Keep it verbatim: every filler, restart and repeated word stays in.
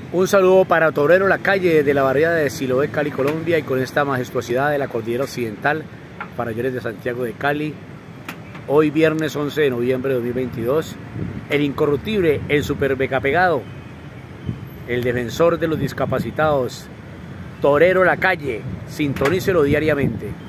Un saludo para Torero La Calle de la barriada de Siloé, Cali, Colombia, y con esta majestuosidad de la cordillera occidental, Farallones de Santiago de Cali. Hoy viernes once de noviembre de dos mil veintidós, el incorruptible, el super beca pegado, el defensor de los discapacitados, Torero La Calle, sintonícelo diariamente.